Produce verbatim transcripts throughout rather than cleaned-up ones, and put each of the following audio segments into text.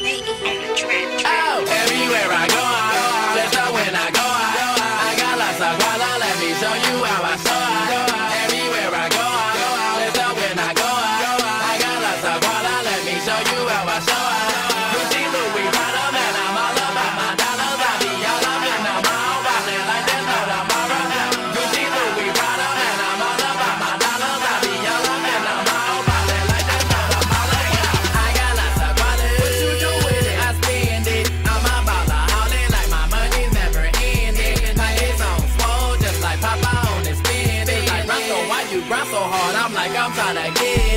Oh, everywhere I go, I just know when I go, I, I got lots of guala, let me show you how I saw it. Everywhere I go, I just know when I go, I, I got lots of guala, let me show you how I saw it. Gucci, Louis, Prada, man, I'm all about my dollars. I be all up in the mall, ballin' like there's no tomorrow. Gucci, Louis, Prada, man, I'm all about my dollars. I be all up in the mall, ballin' like there's no tomorrow. I got lots of guala, what you do with it? I spend it. I'm about to haul it like my money's never ending. My head's on swole, just like Papa on his spin. They like, Russell, why you grind so hard? I'm like, I'm tryna get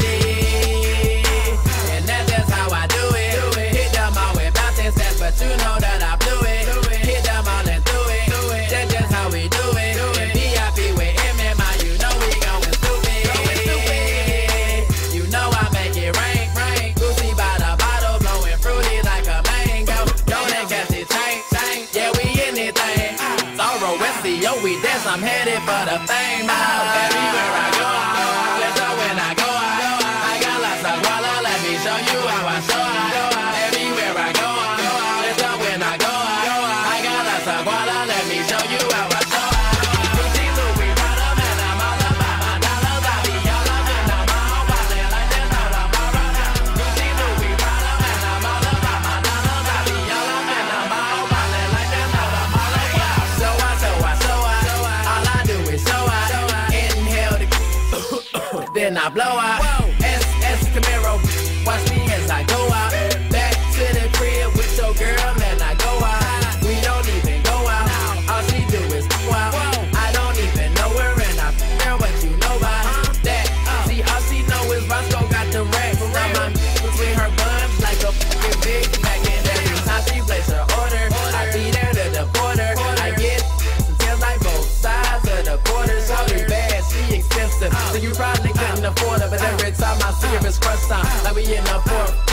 it. And that's just how I do it. Hit them all with bouncing steps, but you know that I blew it. Hit them all and through it. That's just how we do it. And V I P with M M I, you know we going stupid. You know I make it rain. Gucci by the bottle, blowing fruity like a mango. Don't catch it, chain, chain. Yeah, we in this thing. Sorrow, S C O, we dance. I'm headed for the fame. Oh, everywhere I go, let's go when I go. I got lots of guala, let me show you how I show it. Everywhere I go, let's go when I go. I got lots of guala, let me show you how I show it. Gucci, Louis, Prada, man, I'm all about my dollars. I be all up in the mall, ballin' like there's no tomorrow. Gucci, Louis, Prada, man, I'm all about my dollars. I be all up in the mall, ballin' like there's no tomorrow. So I, so I, so I, all I do is show out. Inhale the then I blow out. S S Camaro, watch me as I go out. Back to the crib with your girl and I go out. We don't even go out, all she do is go out. I don't even know her and I care what you know about that. See, all she know is Roscoe got the racks. I'm between her buns like a fucking big Mac. And every time she places her order, I beat her to the border. I get some tails like both sides of the border. Shorty bad, she expensive, so you probably couldn't afford her. But every time I see her, it's crust time, like we in the fourth.